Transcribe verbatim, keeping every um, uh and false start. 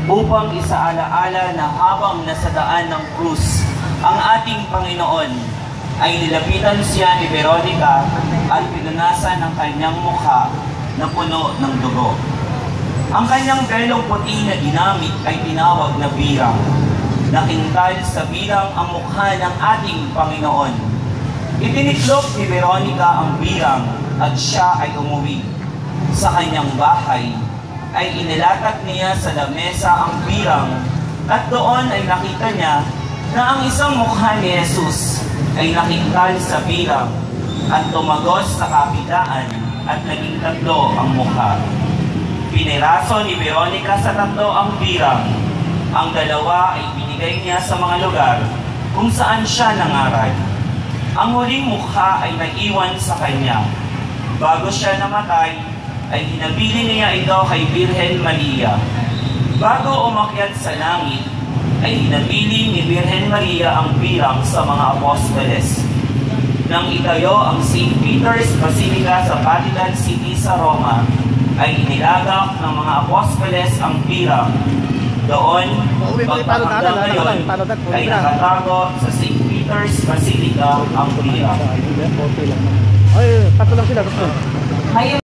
upang isaalaala na habang nasa daan ng krus ang ating Panginoon, ay nilapitan siya ni Veronica at pinunasan ang kanyang mukha na puno ng dugo. Ang kanyang belong puti na ginamit ay tinawag na birang. Nakintal sa birang ang mukha ng ating Panginoon. Itiniklop ni Veronica ang birang at siya ay umuwi. Sa kanyang bahay ay inilatag niya sa lamesa ang birang at doon ay nakita niya na ang isang mukha ni Jesus ay nakintal sa birang at tumagos sa kabilaan at naging tatlo ang mukha. Piniraso ni Veronica sa tatlo ang birang. Ang dalawa ay binigay niya sa mga lugar kung saan siya nangaral. Ang huling mukha ay naiwan sa kanya. Bago siya namatay, ay hinabili niya ito kay Birhen Maria. Bago umakyat sa langit, ay hinabili ni Birhen Maria ang birang sa mga apostoles. Nang itayo ang Saint Peter's Basilica sa Vatican City sa Roma, ay inilagak ng mga apostoles ang birang. Doon, pagkakanggang ngayon, ay nakatago sa Saint Peter's Basilica ang birang. Ay, tatlo lang sila.